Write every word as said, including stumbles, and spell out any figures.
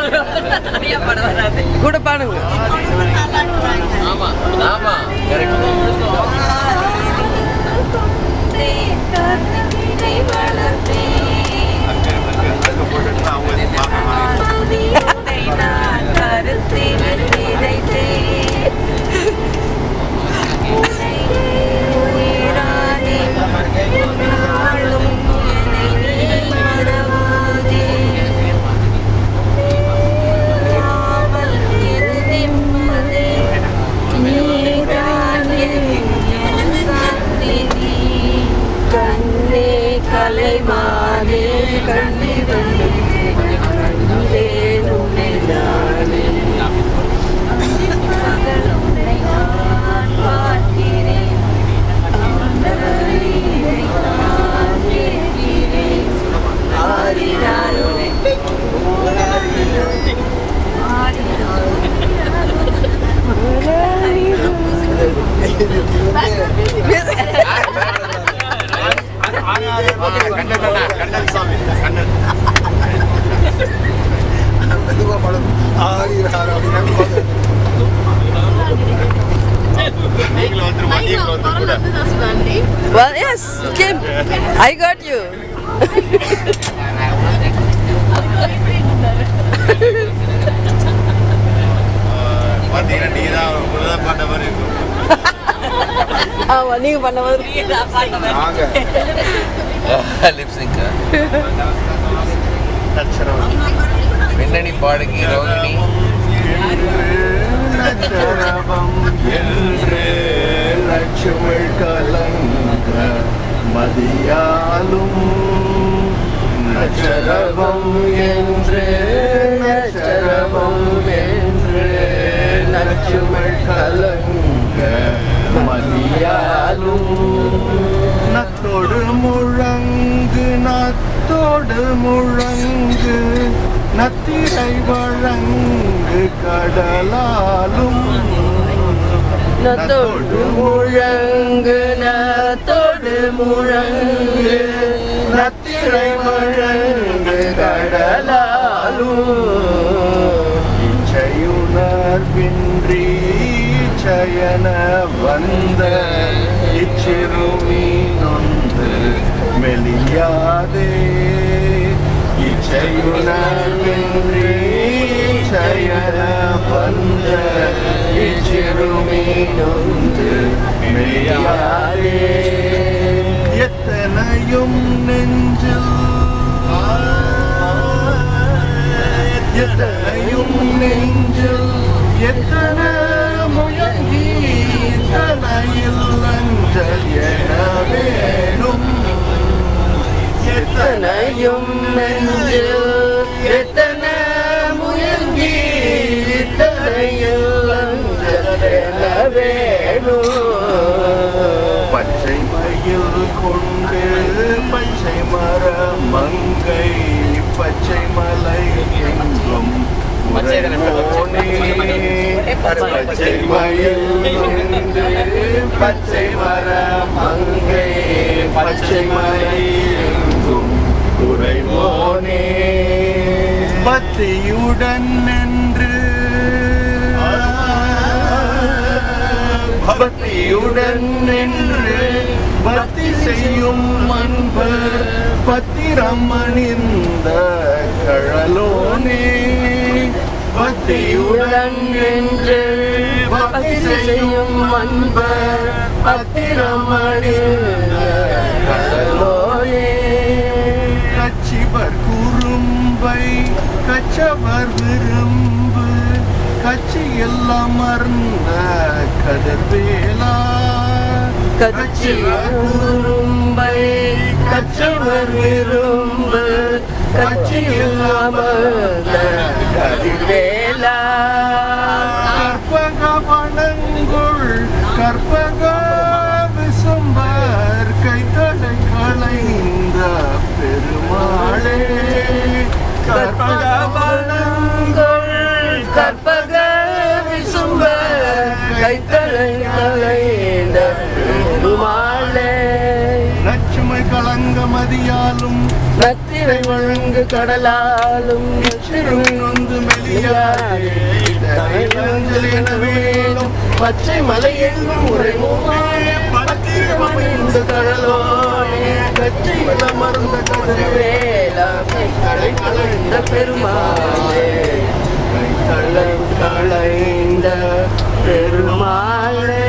கூட பாடுங்க. ஆமா ஆமா Well, yes, Kim, I got you. ஆமா நீங்க பண்ண மாதிரி லிப் சிங்க் பின்னணி பாடகி ரோகிணி லட்சுமிழ் கலங்க மதியாலும் நச்சரவம் என்று நச்சரவம் என்று லட்சுமிழ் கலங்க மதியாலும் நத்தோடு முழங்கு நத்தோடு முழங்கு நத்திரை வழங்கு கடலாலும் நத்தோடு முழங்கு நத்தோடு முழங்கு நத்திரை வழங்கு கடலாலும் இச்சையுணர்வின்றி சயன வந்த இச்சிறுமி நொந்து மெலியாதே இச்சையுணர்வின்றி சயன வந்த இச்சிறுமி நொந்து மெலியாதே எத்தனையும் நெஞ்சில் எத்தனையும் நெஞ்சில் எத்தனை முயங்கி தனையில் அஞ்சல் என வேணும் எத்தனையும் நெஞ்சில் எத்தனை முயங்கி தனையில் அஞ்சல் என வேணும் பச்சை மயில் கொண்டு பச்சை மர மங்கை பச்சை மலை எங்கும் பச்சை மயில் கொண்டு பச்சை மர மங்கை பச்சை மலை எங்கும் உறைவோனே பக்தியுடன் நின்று பக்தியுடன் நின்று பக்தி செய்யும் அன்பர் பத்திரம் அணிந்த கழலோனே பக்தியுடன் நின்று பக்தி செய்யும் அன்பர் பத்திரம் அணிந்த கழலோனே கச்சிவர் குறும்பை கச்சவர் விரும்பு கச்சி எல்லாம் அமர்ந்த கதிர்வேலா கச்சிவர் குறும்பை கச்சவர் விரும்பு கச்சி எல்லாம் அமர்ந்த கதிர்வேலா கற்பக வனங்குள் கற்பக விசும்பர் கைத்தலை களைந்த பெருமாளே கற்பக வனங்குள் கற்பக விசும்பர் கைத்தலை களைந்த பெருமாளே லட்சுமி கலங்க மதியாலும் நத்திரை வழங்கு கடலாலும் நொந்து மெலியாதே வேலும் பச்சை மலை எங்கும் உரைமோமே பத்திரமணிந்த கடலோனே கச்சை மலமர்ந்த கதிர்வேலா கடை கலைந்த பெருமாளே கலை கலைந்த பெருமாளே